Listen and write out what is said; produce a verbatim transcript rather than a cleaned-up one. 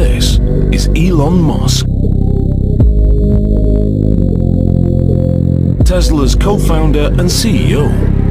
This is Elon Musk, Tesla's co-founder and C E O.